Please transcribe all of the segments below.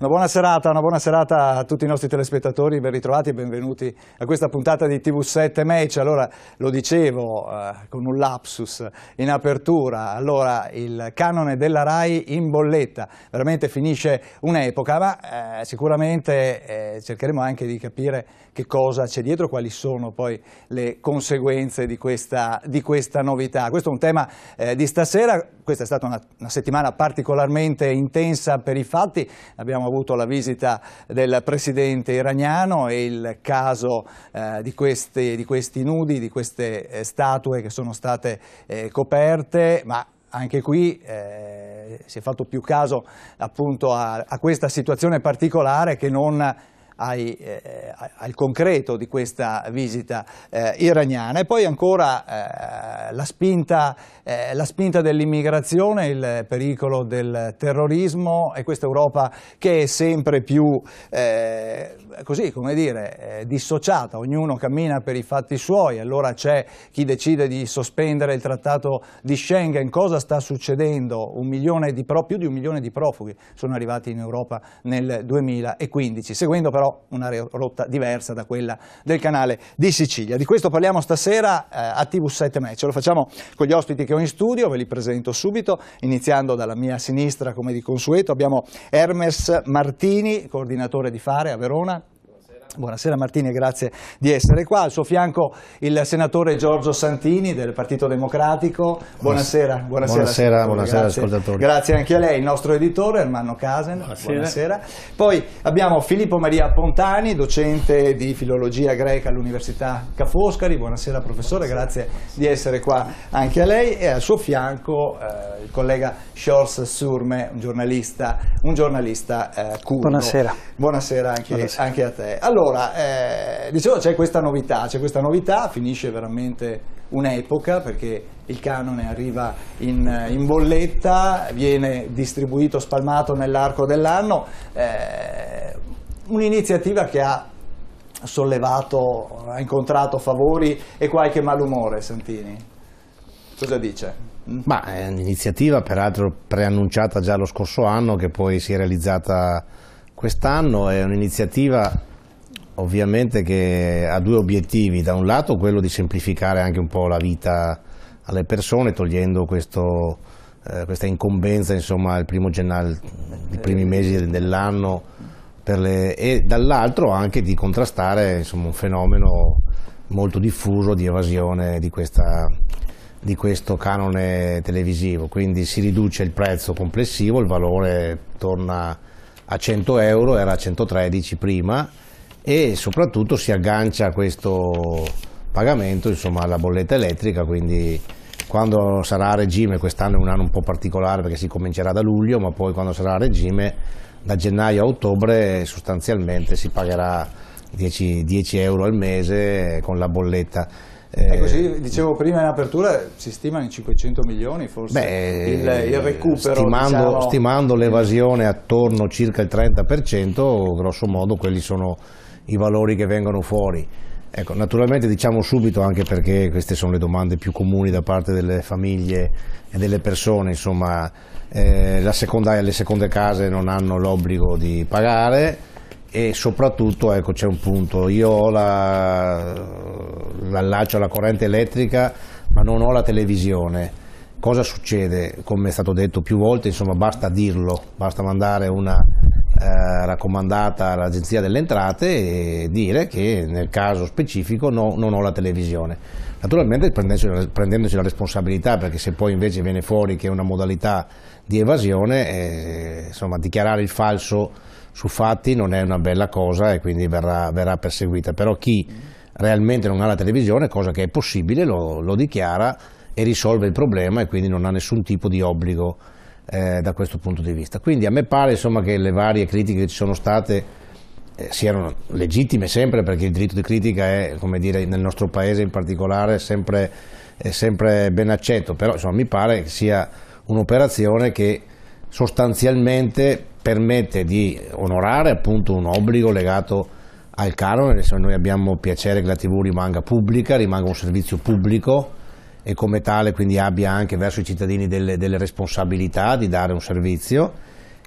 Una buona serata a tutti i nostri telespettatori, ben ritrovati e benvenuti a questa puntata di TV7 Match. Allora, lo dicevo con un lapsus in apertura, allora il canone della RAI in bolletta, veramente finisce un'epoca, ma sicuramente cercheremo anche di capire che cosa c'è dietro, quali sono poi le conseguenze di questa novità. Questo è un tema di stasera. Questa è stata una settimana particolarmente intensa per i fatti. Abbiamo avuto la visita del presidente iraniano e il caso di questi nudi, di queste statue che sono state coperte, ma anche qui si è fatto più caso appunto a questa situazione particolare che non al concreto di questa visita iraniana. E poi ancora la spinta dell'immigrazione, il pericolo del terrorismo e questa Europa che è sempre più così, come dire, dissociata, ognuno cammina per i fatti suoi. Allora c'è chi decide di sospendere il trattato di Schengen. Cosa sta succedendo? Più di un milione di profughi sono arrivati in Europa nel 2015, seguendo però una rotta diversa da quella del canale di Sicilia. Di questo parliamo stasera a TV7 Match. Lo facciamo con gli ospiti che ho in studio, ve li presento subito, iniziando dalla mia sinistra come di consueto. Abbiamo Hermes Martini, coordinatore di Fare a Verona. Buonasera Martini e grazie di essere qua. Al suo fianco il senatore Giorgio Santini del Partito Democratico. Buonasera ascoltatori. Grazie anche a lei, il nostro editore Ermanno Casen. Buonasera. Poi abbiamo Filippo Maria Pontani, docente di filologia greca all'Università Ca' Foscari. Buonasera professore, grazie di essere qua anche a lei. E al suo fianco il collega Sjors Surme, un giornalista curdo. Buonasera anche a te. Allora, dicevo, c'è questa novità, finisce veramente un'epoca perché il canone arriva in bolletta, viene distribuito, spalmato nell'arco dell'anno, un'iniziativa che ha incontrato favori e qualche malumore. Santini, cosa dice? Ma è un'iniziativa peraltro preannunciata già lo scorso anno, che poi si è realizzata quest'anno. È un'iniziativa ovviamente che ha due obiettivi: da un lato quello di semplificare anche un po' la vita alle persone, togliendo questa incombenza, insomma, il primo gennaio, i primi mesi dell'anno, e dall'altro anche di contrastare, insomma, un fenomeno molto diffuso di evasione di questo canone televisivo. Quindi si riduce il prezzo complessivo, il valore torna a 100 euro, era a 113 prima, e soprattutto si aggancia questo pagamento, insomma, alla bolletta elettrica. Quindi quando sarà a regime, quest'anno è un anno un po' particolare perché si comincerà da luglio, ma poi quando sarà a regime da gennaio a ottobre sostanzialmente si pagherà 10 euro al mese con la bolletta. Così dicevo prima in apertura, si stimano in 500 milioni forse il recupero. Stimando l'evasione attorno circa il 30%, grosso modo quelli sono i valori che vengono fuori. Ecco, naturalmente diciamo subito, anche perché queste sono le domande più comuni da parte delle famiglie e delle persone, insomma, le seconde case non hanno l'obbligo di pagare. E soprattutto, ecco, c'è un punto: io ho l'allaccio alla corrente elettrica ma non ho la televisione. Cosa succede? Come è stato detto più volte, insomma, basta dirlo, basta mandare una raccomandata all'Agenzia delle Entrate e dire che nel caso specifico non ho la televisione. Naturalmente prendendoci la responsabilità, perché se poi invece viene fuori che è una modalità di evasione, insomma, dichiarare il falso su fatti non è una bella cosa e quindi verrà perseguita. Però chi realmente non ha la televisione, cosa che è possibile, lo dichiara e risolve il problema, e quindi non ha nessun tipo di obbligo da questo punto di vista. Quindi a me pare, insomma, che le varie critiche che ci sono state siano legittime sempre, perché il diritto di critica è, come dire, nel nostro paese in particolare è sempre ben accetto. Però, insomma, mi pare che sia un'operazione che sostanzialmente permette di onorare appunto un obbligo legato al canone. Se noi abbiamo piacere che la TV rimanga pubblica, rimanga un servizio pubblico, e come tale quindi abbia anche verso i cittadini delle responsabilità di dare un servizio,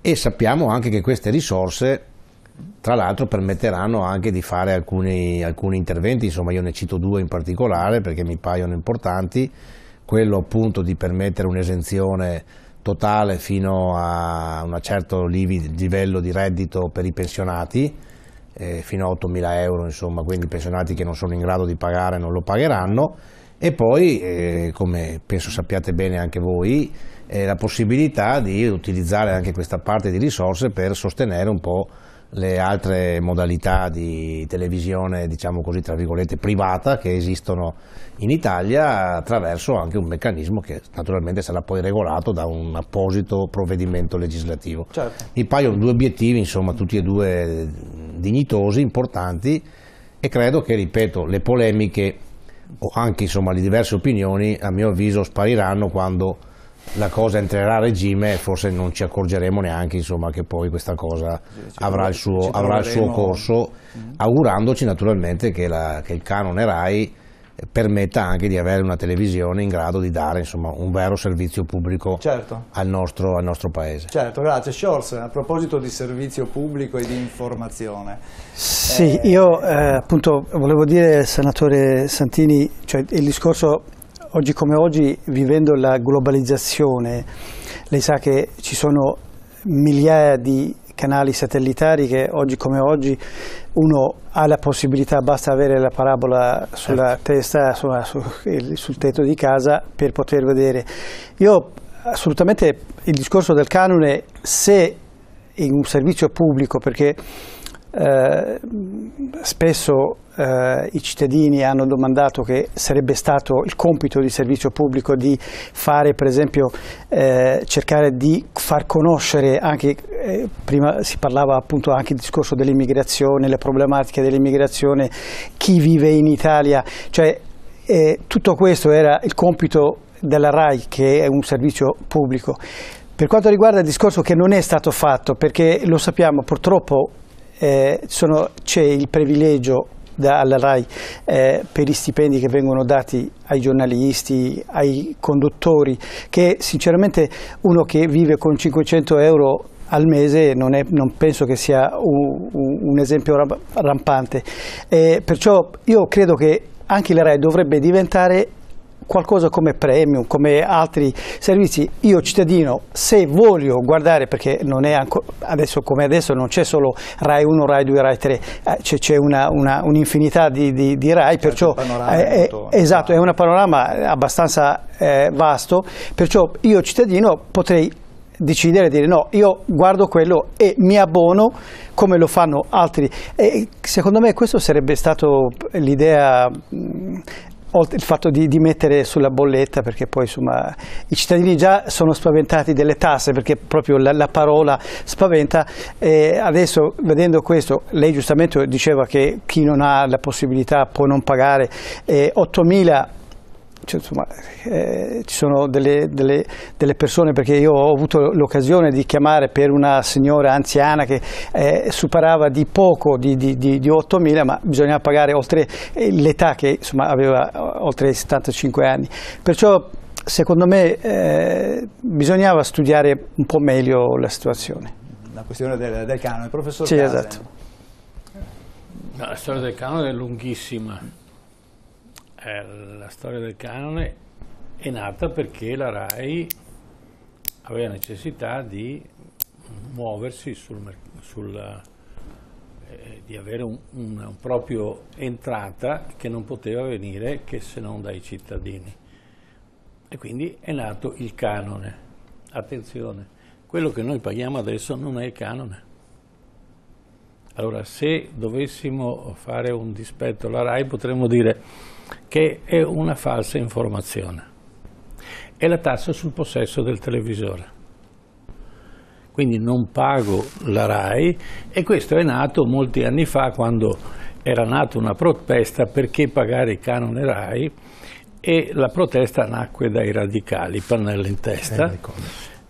e sappiamo anche che queste risorse tra l'altro permetteranno anche di fare alcuni interventi, insomma io ne cito due in particolare perché mi paiono importanti, quello appunto di permettere un'esenzione totale fino a un certo livello di reddito per i pensionati, fino a 8.000 euro, insomma, quindi i pensionati che non sono in grado di pagare non lo pagheranno, e poi, come penso sappiate bene anche voi, la possibilità di utilizzare anche questa parte di risorse per sostenere un po' le altre modalità di televisione, diciamo così, tra virgolette, privata che esistono in Italia, attraverso anche un meccanismo che naturalmente sarà poi regolato da un apposito provvedimento legislativo. Certo. Mi paiono due obiettivi, insomma, tutti e due dignitosi, importanti, e credo che, ripeto, le polemiche o anche, insomma, le diverse opinioni, a mio avviso, spariranno quando la cosa entrerà a regime e forse non ci accorgeremo neanche, insomma, che poi questa cosa avrà il suo corso, augurandoci naturalmente che il canone RAI permetta anche di avere una televisione in grado di dare, insomma, un vero servizio pubblico, certo, al nostro paese. Certo, grazie. Scholz, a proposito di servizio pubblico e di informazione. Sì, io appunto volevo dire, senatore Santini, cioè il discorso oggi come oggi, vivendo la globalizzazione, lei sa che ci sono migliaia di canali satellitari che oggi come oggi uno ha la possibilità, basta avere la parabola sulla testa, sul tetto di casa per poter vedere. Io assolutamente il discorso del canone, se in un servizio pubblico, perché spesso i cittadini hanno domandato che sarebbe stato il compito di servizio pubblico di fare, per esempio, cercare di far conoscere anche, prima si parlava appunto anche del discorso dell'immigrazione, le problematiche dell'immigrazione, chi vive in Italia, cioè tutto questo era il compito della RAI, che è un servizio pubblico. Per quanto riguarda il discorso che non è stato fatto, perché lo sappiamo purtroppo, c'è il privilegio alla RAI per gli stipendi che vengono dati ai giornalisti, ai conduttori, che sinceramente uno che vive con 500 euro al mese non penso che sia un esempio rampante. Perciò io credo che anche la RAI dovrebbe diventare qualcosa come premium, come altri servizi. Io cittadino, se voglio guardare, perché non è ancora, adesso come adesso non c'è solo Rai 1, Rai 2, Rai 3, c'è un'infinità di Rai, perciò esatto, è un panorama abbastanza vasto, perciò io cittadino potrei decidere di dire no, io guardo quello e mi abbono come lo fanno altri, e secondo me questo sarebbe stato l'idea, oltre il fatto di mettere sulla bolletta, perché poi insomma i cittadini già sono spaventati delle tasse, perché proprio la parola spaventa, e adesso vedendo questo, lei giustamente diceva che chi non ha la possibilità può non pagare 8.000. Cioè, insomma, ci sono delle persone, perché io ho avuto l'occasione di chiamare per una signora anziana che superava di poco di 8.000, ma bisognava pagare oltre l'età, che insomma aveva oltre i 75 anni. Perciò secondo me bisognava studiare un po' meglio la situazione. La questione del canone, professor Sì, Case. esatto. No, la storia del canone è lunghissima. La storia del canone è nata perché la RAI aveva necessità di muoversi di avere una proprio entrata che non poteva venire che se non dai cittadini, e quindi è nato il canone. Attenzione, quello che noi paghiamo adesso non è il canone. Allora, se dovessimo fare un dispetto alla RAI, potremmo dire che è una falsa informazione. È la tassa sul possesso del televisore. Quindi non pago la RAI, e questo è nato molti anni fa, quando era nata una protesta perché pagare il canone RAI, e la protesta nacque dai radicali, pannello in testa.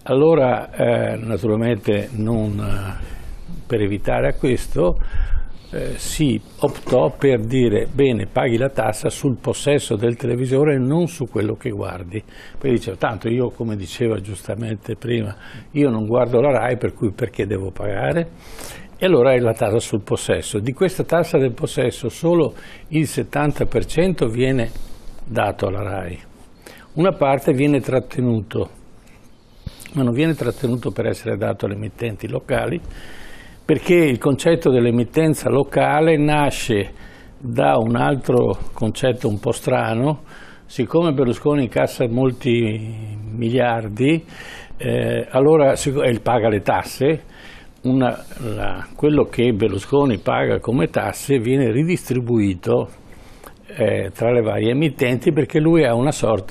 Allora, naturalmente, per evitare a questo, si optò per dire bene, paghi la tassa sul possesso del televisore e non su quello che guardi. Poi diceva, tanto io, come diceva giustamente prima, io non guardo la RAI, per cui perché devo pagare? E allora è la tassa sul possesso. Di questa tassa del possesso solo il 70% viene dato alla RAI. Una parte viene trattenuto, ma non viene trattenuto per essere dato alle emittenti locali, perché il concetto dell'emittenza locale nasce da un altro concetto un po' strano. Siccome Berlusconi incassa molti miliardi, allora paga le tasse, quello che Berlusconi paga come tasse viene ridistribuito tra le varie emittenti, perché lui ha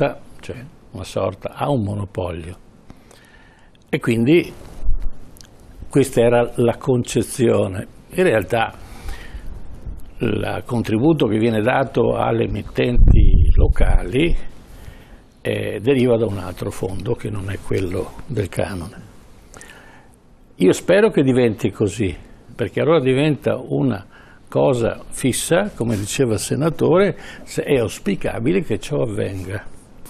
ha un monopolio. E quindi questa era la concezione. In realtà il contributo che viene dato alle emittenti locali deriva da un altro fondo che non è quello del canone. Io spero che diventi così, perché allora diventa una cosa fissa, come diceva il senatore, se è auspicabile che ciò avvenga.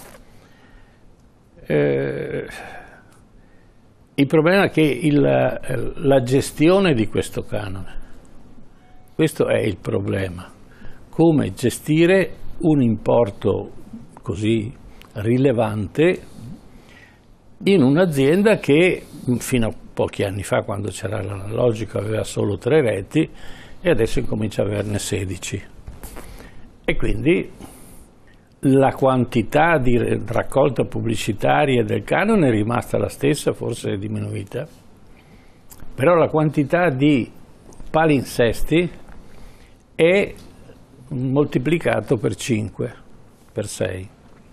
Il problema è che la gestione di questo canone, questo è il problema, come gestire un importo così rilevante in un'azienda che fino a pochi anni fa, quando c'era l'analogico, aveva solo 3 reti e adesso incomincia a averne 16. E quindi la quantità di raccolta pubblicitaria del canone è rimasta la stessa, forse è diminuita, però la quantità di palinsesti è moltiplicato per 5, per 6.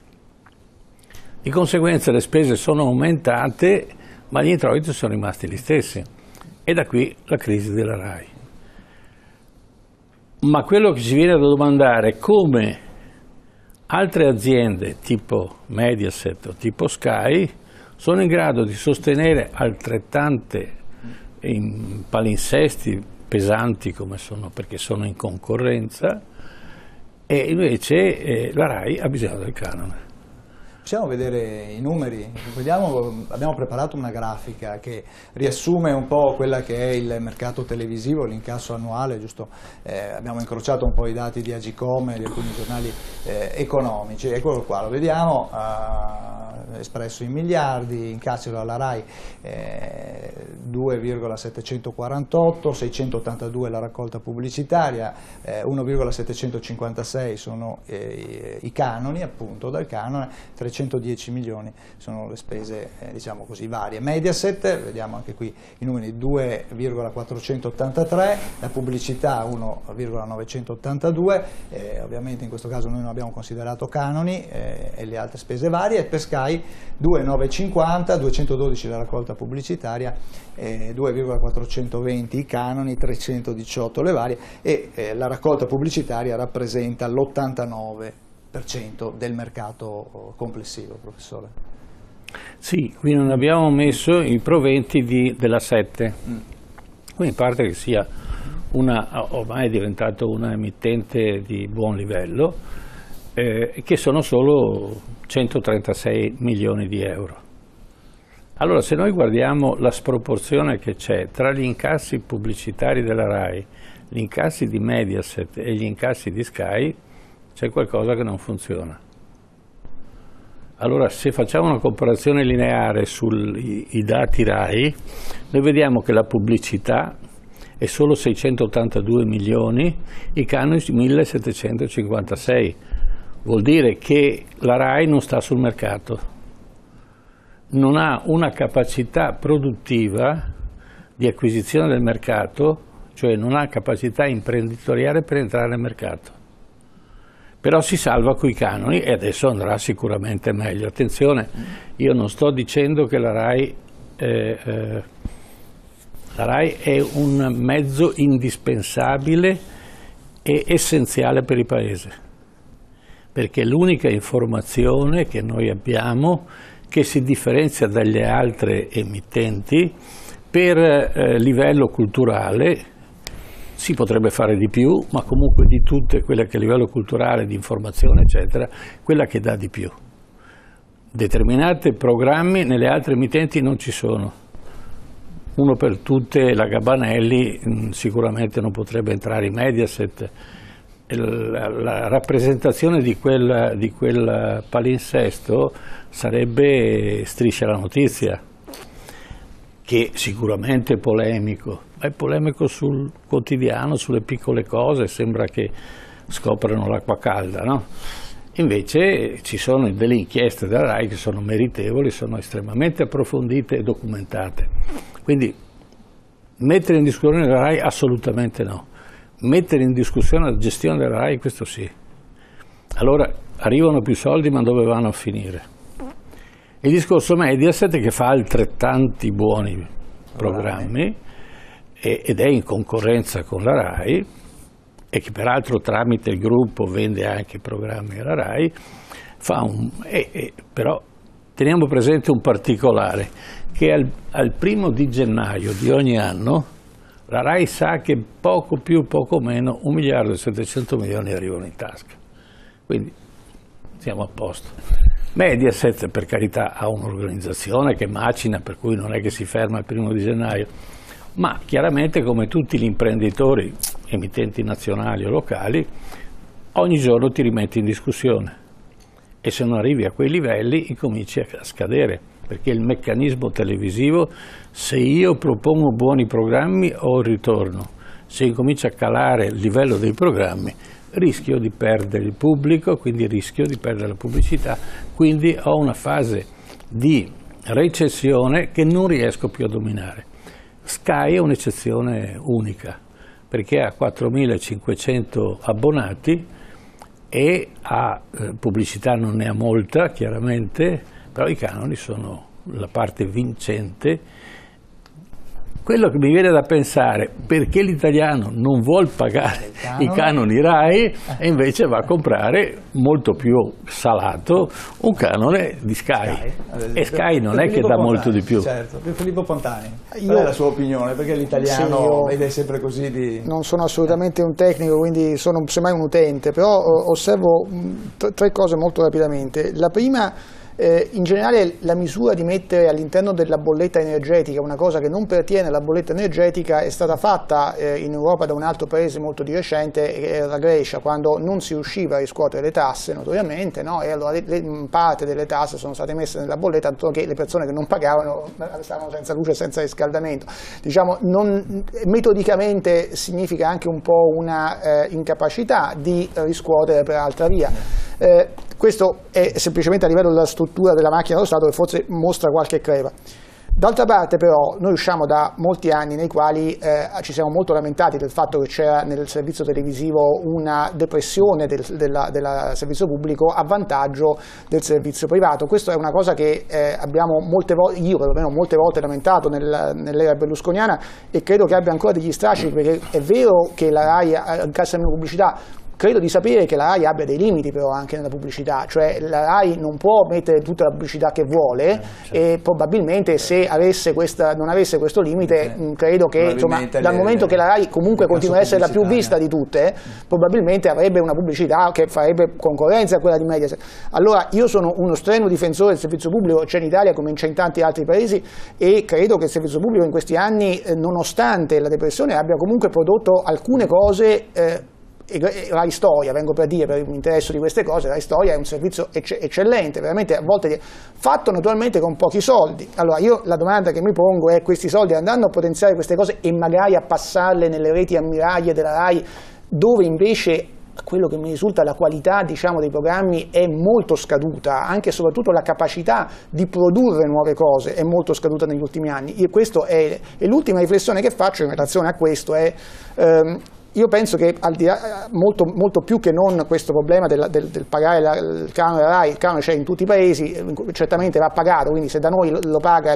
Di conseguenza le spese sono aumentate, ma gli introiti sono rimasti gli stessi. E da qui la crisi della RAI. Ma quello che ci viene da domandare è come altre aziende tipo Mediaset o tipo Sky sono in grado di sostenere altrettante palinsesti pesanti come sono, perché sono in concorrenza, e invece la RAI ha bisogno del canone. Possiamo vedere i numeri? Abbiamo preparato una grafica che riassume un po' quella che è il mercato televisivo, l'incasso annuale, giusto? Abbiamo incrociato un po' i dati di Agicom e di alcuni giornali economici. Eccolo qua, lo vediamo, espresso in miliardi, incassi alla RAI 2,748, 682 la raccolta pubblicitaria, 1,756 sono i canoni, appunto, dal canone, 310 milioni sono le spese, diciamo così, varie. Mediaset, vediamo anche qui i numeri, 2,483, la pubblicità 1,982, ovviamente in questo caso noi non abbiamo considerato canoni e le altre spese varie, e per Sky 2,950, 212 la raccolta pubblicitaria, 2,420 i canoni, 318 le varie, e la raccolta pubblicitaria rappresenta l'89% del mercato complessivo, professore. Sì, qui non abbiamo messo i proventi della 7, quindi parte che sia ormai è diventato una emittente di buon livello, che sono solo 136 milioni di euro. Allora, se noi guardiamo la sproporzione che c'è tra gli incassi pubblicitari della RAI, gli incassi di Mediaset e gli incassi di Sky, c'è qualcosa che non funziona. Allora, se facciamo una comparazione lineare sui dati RAI, noi vediamo che la pubblicità è solo 682 milioni, i canoni 1756. Vuol dire che la RAI non sta sul mercato, non ha una capacità produttiva di acquisizione del mercato, cioè non ha capacità imprenditoriale per entrare nel mercato. Però si salva coi canoni e adesso andrà sicuramente meglio. Attenzione, io non sto dicendo che la RAI è un mezzo indispensabile e essenziale per il Paese, perché è l'unica informazione che noi abbiamo che si differenzia dalle altre emittenti per livello culturale. si potrebbe fare di più, ma comunque di tutte, quella che a livello culturale, di informazione, eccetera, quella che dà di più. Determinati programmi nelle altre emittenti non ci sono. Uno per tutte, la Gabanelli, sicuramente non potrebbe entrare in Mediaset. La rappresentazione di quel palinsesto sarebbe Striscia la Notizia, che sicuramente è polemico, ma è polemico sul quotidiano, sulle piccole cose, sembra che scoprano l'acqua calda, no? Invece ci sono delle inchieste della RAI che sono meritevoli, sono estremamente approfondite e documentate. Quindi mettere in discussione la RAI assolutamente no. Mettere in discussione la gestione della RAI, questo sì. Allora arrivano più soldi, ma dove vanno a finire? Il discorso Mediaset, che fa altrettanti buoni programmi ed è in concorrenza con la RAI, e che peraltro tramite il gruppo vende anche programmi alla RAI, però teniamo presente un particolare, che al 1° gennaio di ogni anno la RAI sa che poco più, poco meno, 1.700.000.000 arrivano in tasca. Quindi siamo a posto. Mediaset, per carità, ha un'organizzazione che macina, per cui non è che si ferma il 1° di gennaio, ma chiaramente, come tutti gli imprenditori, emittenti nazionali o locali, ogni giorno ti rimetti in discussione e se non arrivi a quei livelli incominci a scadere, perché il meccanismo televisivo, se io propongo buoni programmi ho il ritorno, se incomincia a calare il livello dei programmi rischio di perdere il pubblico, quindi rischio di perdere la pubblicità, quindi ho una fase di recessione che non riesco più a dominare. Sky è un'eccezione unica, perché ha 4.500 abbonati e pubblicità non ne ha molta, chiaramente, però i canoni sono la parte vincente. Quello che mi viene da pensare, perché l'italiano non vuol pagare i canoni RAI e invece va a comprare molto più salato un canone di Sky. E Sky non è che dà molto di più. Certo, Filippo Pontani, qual è la sua opinione? Perché l'italiano vede sempre così di... Non sono assolutamente un tecnico, quindi sono semmai un utente, però osservo tre cose molto rapidamente. La prima, in generale la misura di mettere all'interno della bolletta energetica una cosa che non pertiene alla bolletta energetica è stata fatta in Europa da un altro paese molto di recente, che era la Grecia, quando non si riusciva a riscuotere le tasse notoriamente, no? E allora parte delle tasse sono state messe nella bolletta, tanto che le persone che non pagavano stavano senza luce e senza riscaldamento. Diciamo, metodicamente significa anche un po' una incapacità di riscuotere per altra via. Questo è semplicemente a livello della struttura della macchina dello Stato, che forse mostra qualche creva. D'altra parte però noi usciamo da molti anni nei quali ci siamo molto lamentati del fatto che c'era nel servizio televisivo una depressione del servizio pubblico a vantaggio del servizio privato. Questa è una cosa che abbiamo molte volte, io perlomeno molte volte lamentato nell'era berlusconiana, e credo che abbia ancora degli strascichi, perché è vero che la RAI incassa meno pubblicità. Credo di sapere che la RAI abbia dei limiti però anche nella pubblicità, cioè la RAI non può mettere tutta la pubblicità che vuole, certo. E probabilmente se non avesse questo limite, credo che insomma, dal momento che la RAI comunque continua ad essere la più vista di tutte, probabilmente avrebbe una pubblicità che farebbe concorrenza a quella di Mediaset. Allora io sono uno strenuo difensore del servizio pubblico, c'è in Italia come c'è in tanti altri paesi, e credo che il servizio pubblico in questi anni, nonostante la depressione, abbia comunque prodotto alcune cose. Rai Storia, vengo per dire, per l'interesse di queste cose, Rai Storia è un servizio eccellente, veramente a volte fatto naturalmente con pochi soldi. Allora io la domanda che mi pongo è: questi soldi andranno a potenziare queste cose e magari a passarle nelle reti ammiraglie della Rai, dove invece quello che mi risulta la qualità, diciamo, dei programmi è molto scaduta, anche e soprattutto la capacità di produrre nuove cose è molto scaduta negli ultimi anni. Questa è l'ultima riflessione che faccio in relazione a questo, è io penso che al di là, molto più che non questo problema del pagare il canone RAI, il canone c'è in tutti i paesi, certamente va pagato, quindi se da noi lo paga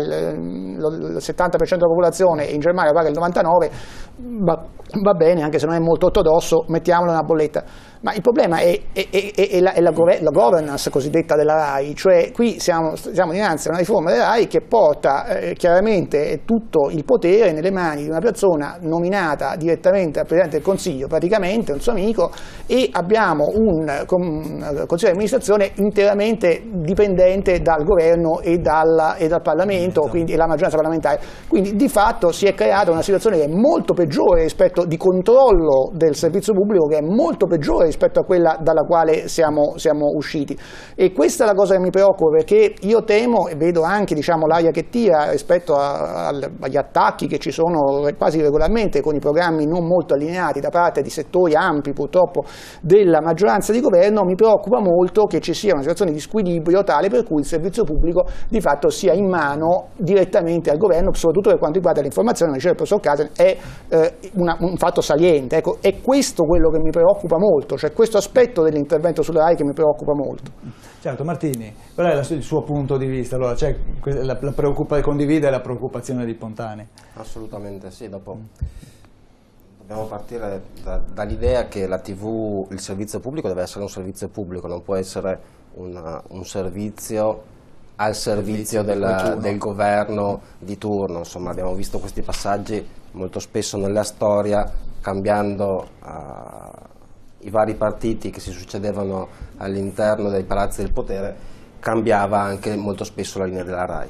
il 70% della popolazione e in Germania lo paga il 99%, va bene, anche se non è molto ortodosso, mettiamolo nella bolletta. Ma il problema è la governance cosiddetta della RAI, cioè qui siamo dinanzi a una riforma della RAI che porta chiaramente tutto il potere nelle mani di una persona nominata direttamente dal Presidente del Consiglio, praticamente un suo amico, e abbiamo un Consiglio di amministrazione interamente dipendente dal governo e dal Parlamento, quindi la maggioranza parlamentare. Quindi di fatto si è creata una situazione che è molto peggiore rispetto di controllo del servizio pubblico, che è molto peggiore rispetto a quella dalla quale siamo usciti, e questa è la cosa che mi preoccupa, perché io temo e vedo anche l'aria che tira rispetto agli attacchi che ci sono quasi regolarmente con i programmi non molto allineati da parte di settori ampi purtroppo della maggioranza di governo. Mi preoccupa molto che ci sia una situazione di squilibrio tale per cui il servizio pubblico di fatto sia in mano direttamente al governo, soprattutto per quanto riguarda l'informazione, come diceva il professor Casen, è un fatto saliente. Ecco, è questo quello che mi preoccupa molto, cioè questo aspetto dell'intervento sulla RAI che mi preoccupa molto. Certo, Martini, qual è il suo punto di vista? Allora, c'è condivide la preoccupazione di Pontani? Assolutamente sì, dobbiamo partire dall'idea che la TV, il servizio pubblico deve essere un servizio pubblico, non può essere un servizio al servizio del governo di turno. Insomma, abbiamo visto questi passaggi molto spesso nella storia, cambiando i vari partiti che si succedevano all'interno dei palazzi del potere, cambiava anche molto spesso la linea della RAI.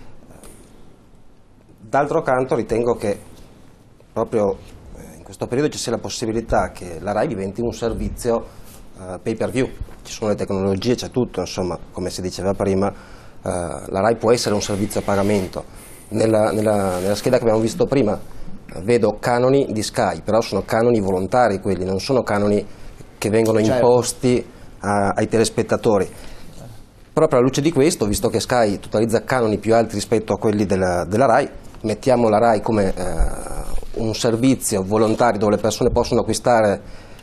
D'altro canto ritengo che proprio in questo periodo ci sia la possibilità che la RAI diventi un servizio pay per view. Ci sono le tecnologie, c'è tutto, insomma, come si diceva prima, la RAI può essere un servizio a pagamento. Nella scheda che abbiamo visto prima vedo canoni di Sky, però sono canoni volontari quelli, non sono canoni che vengono imposti ai telespettatori. Proprio alla luce di questo, visto che Sky totalizza canoni più alti rispetto a quelli della RAI, mettiamo la RAI come un servizio volontario dove le persone possono acquistare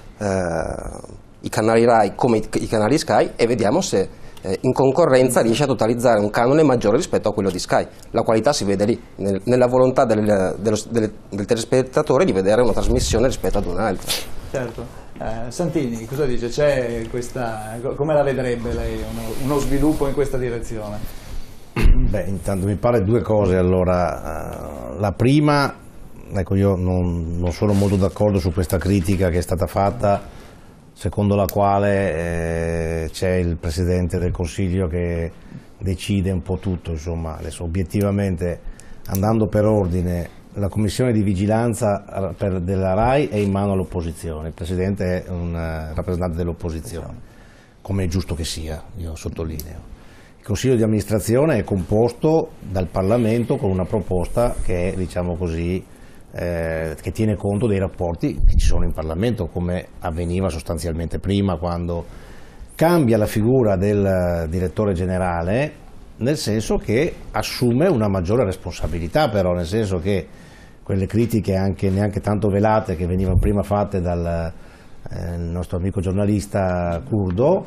i canali RAI come i canali Sky, e vediamo se in concorrenza riesce a totalizzare un canone maggiore rispetto a quello di Sky. La qualità si vede lì, nella volontà del telespettatore di vedere una trasmissione rispetto ad un'altra. Certo. Santini, cosa dice? C'è come la vedrebbe lei uno sviluppo in questa direzione? Beh, intanto mi pare due cose. Allora, la prima, ecco, io non sono molto d'accordo su questa critica che è stata fatta, secondo la quale c'è il Presidente del Consiglio che decide un po' tutto. Insomma, adesso obiettivamente, andando per ordine, la commissione di vigilanza della RAI è in mano all'opposizione, il Presidente è un rappresentante dell'opposizione, come è giusto che sia, io sottolineo. Il Consiglio di amministrazione è composto dal Parlamento con una proposta che è, diciamo così, che tiene conto dei rapporti che ci sono in Parlamento, come avveniva sostanzialmente prima, quando cambia la figura del direttore generale, nel senso che assume una maggiore responsabilità, però nel senso che quelle critiche anche neanche tanto velate che venivano prima fatte dal nostro amico giornalista curdo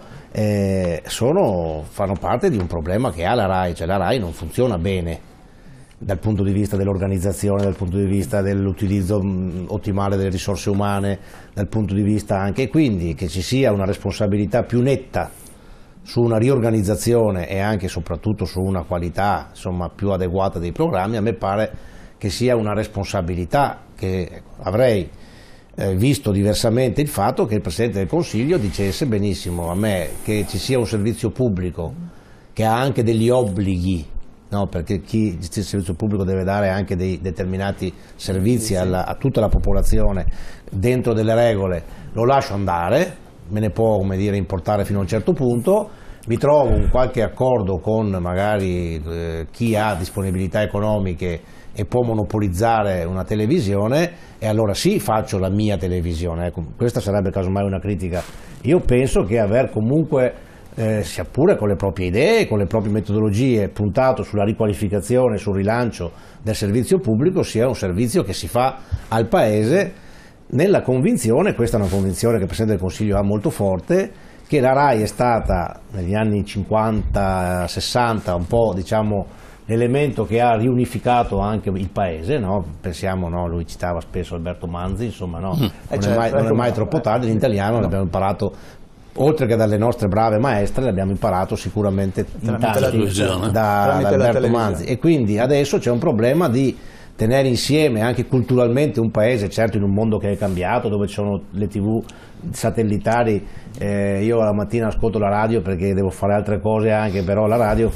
fanno parte di un problema che ha la RAI, cioè la RAI non funziona bene dal punto di vista dell'organizzazione, dal punto di vista dell'utilizzo ottimale delle risorse umane, dal punto di vista anche, quindi, che ci sia una responsabilità più netta su una riorganizzazione e anche e soprattutto su una qualità, insomma, più adeguata dei programmi. A me pare che sia una responsabilità che avrei visto diversamente il fatto che il Presidente del Consiglio dicesse: benissimo, a me che ci sia un servizio pubblico che ha anche degli obblighi, no? Perché chi gestisce il servizio pubblico deve dare anche dei determinati servizi a tutta la popolazione dentro delle regole, lo lascio andare, me ne può, come dire, importare fino a un certo punto, mi trovo un qualche accordo con magari chi ha disponibilità economiche e può monopolizzare una televisione, e allora sì, faccio la mia televisione. Ecco, questa sarebbe casomai una critica. Io penso che aver comunque, sia pure con le proprie idee, con le proprie metodologie, puntato sulla riqualificazione, sul rilancio del servizio pubblico, sia un servizio che si fa al Paese, nella convinzione, questa è una convinzione che il Presidente del Consiglio ha molto forte, che la RAI è stata negli anni 50-60 un po', diciamo, l'elemento che ha riunificato anche il paese, no? Pensiamo, no? Lui citava spesso Alberto Manzi, insomma, no? Non è mai troppo tardi, l'italiano l'abbiamo imparato, oltre che dalle nostre brave maestre, l'abbiamo imparato sicuramente in tanti da Alberto Manzi, e quindi adesso c'è un problema di tenere insieme anche culturalmente un paese, certo in un mondo che è cambiato, dove ci sono le TV satellitari, io la mattina ascolto la radio perché devo fare altre cose anche, però la radio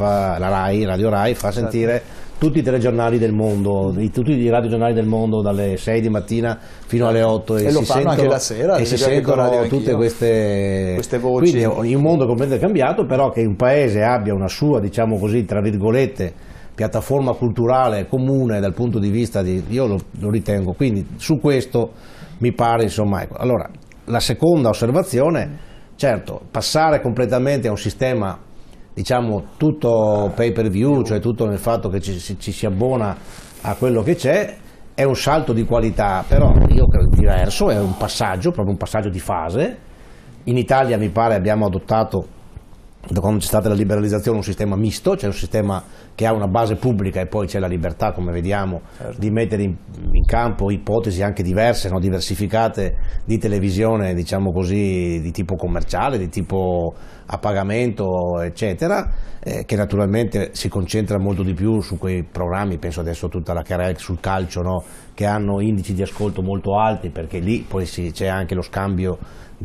Radio Rai fa sentire tutti i telegiornali del mondo, tutti i radiogiornali del mondo dalle 6 di mattina fino alle 8 e lo fanno anche la sera, e si sentono tutte queste voci. Quindi un mondo completamente cambiato, però che un paese abbia una sua, diciamo così, tra virgolette, piattaforma culturale comune dal punto di vista io lo ritengo, quindi su questo mi pare, insomma, ecco. Allora, la seconda osservazione, certo, passare completamente a un sistema, diciamo, tutto pay per view, cioè tutto nel fatto che ci si abbona a quello che c'è, è un salto di qualità, però io credo diverso, è un passaggio, proprio un passaggio di fase. In Italia mi pare abbiamo adottato, da quando c'è stata la liberalizzazione, un sistema misto, cioè un sistema che ha una base pubblica e poi c'è la libertà, come vediamo, di mettere in campo ipotesi anche diverse, no? Diversificate di televisione, diciamo così, di tipo commerciale, di tipo a pagamento, eccetera, che naturalmente si concentra molto di più su quei programmi, penso adesso tutta la carriera sul calcio, no? Che hanno indici di ascolto molto alti, perché lì poi c'è anche lo scambio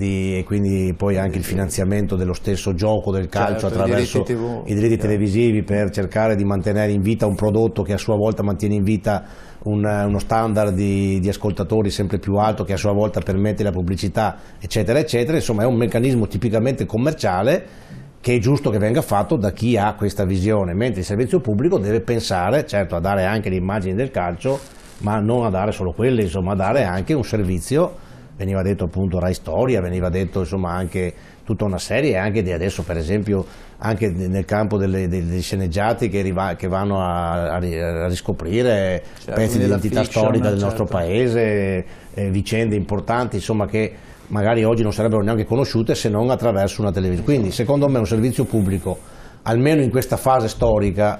e quindi poi anche il finanziamento dello stesso gioco del calcio, attraverso i diritti televisivi, per cercare di mantenere in vita un prodotto che a sua volta mantiene in vita uno standard di ascoltatori sempre più alto, che a sua volta permette la pubblicità, eccetera eccetera. Insomma, è un meccanismo tipicamente commerciale che è giusto che venga fatto da chi ha questa visione, mentre il servizio pubblico deve pensare, certo, a dare anche le immagini del calcio, ma non a dare solo quelle, insomma, a dare anche un servizio. Veniva detto appunto Rai Storia, veniva detto, insomma, anche tutta una serie, anche di adesso, per esempio, anche nel campo degli sceneggiati che vanno a riscoprire pezzi di identità storica del nostro paese, vicende importanti, insomma, che magari oggi non sarebbero neanche conosciute se non attraverso una televisione. Quindi secondo me un servizio pubblico, almeno in questa fase storica,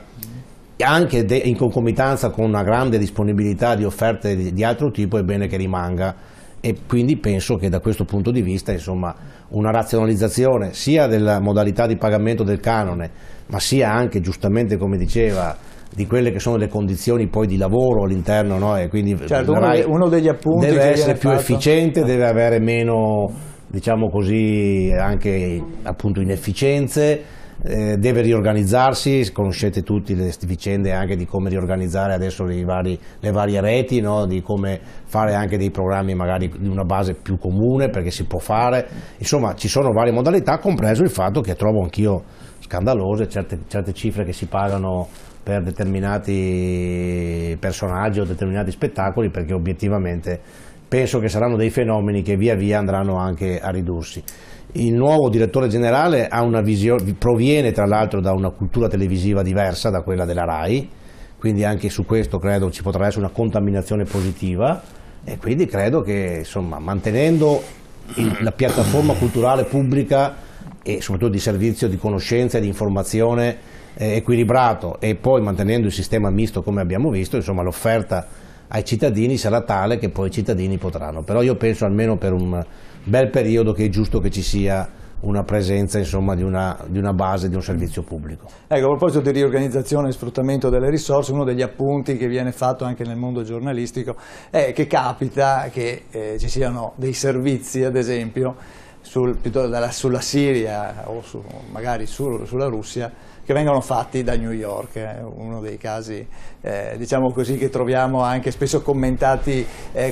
anche in concomitanza con una grande disponibilità di offerte di altro tipo, è bene che rimanga. E quindi penso che da questo punto di vista, insomma, una razionalizzazione sia della modalità di pagamento del canone, ma sia anche, giustamente come diceva, di quelle che sono le condizioni poi di lavoro all'interno, no? E quindi certo, uno degli appunti deve essere più efficiente, deve avere meno, diciamo così, anche appunto inefficienze, deve riorganizzarsi. Conoscete tutti le vicende anche di come riorganizzare adesso le varie reti, no? Di come fare anche dei programmi magari di una base più comune, perché si può fare, insomma ci sono varie modalità, compreso il fatto che trovo anch'io scandalose certe cifre che si pagano per determinati personaggi o determinati spettacoli, perché obiettivamente penso che saranno dei fenomeni che via via andranno anche a ridursi. Il nuovo direttore generale ha una visione, proviene tra l'altro da una cultura televisiva diversa da quella della Rai, quindi anche su questo credo ci potrà essere una contaminazione positiva, e quindi credo che, insomma, mantenendo la piattaforma culturale pubblica e soprattutto di servizio di conoscenza e di informazione equilibrato, e poi mantenendo il sistema misto come abbiamo visto, insomma, l'offerta ai cittadini sarà tale che poi i cittadini potranno. Però io penso, almeno per un bel periodo, che è giusto che ci sia una presenza, insomma, di una base di un servizio pubblico. Ecco, a proposito di riorganizzazione e sfruttamento delle risorse, uno degli appunti che viene fatto anche nel mondo giornalistico è che capita che ci siano dei servizi, ad esempio, sulla Siria o magari sulla Russia, che vengono fatti da New York. È uno dei casi, diciamo così, che troviamo anche spesso commentati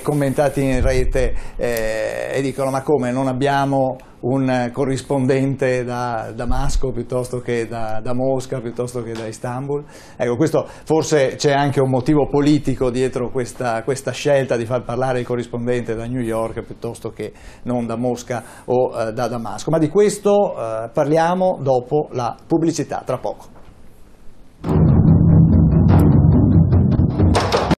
in rete, e dicono: ma come, non abbiamo un corrispondente da Damasco piuttosto che da Mosca, piuttosto che da Istanbul? Ecco, questo forse c'è anche un motivo politico dietro questa scelta di far parlare il corrispondente da New York piuttosto che non da Mosca o da Damasco. Ma di questo parliamo dopo la pubblicità, tra poco.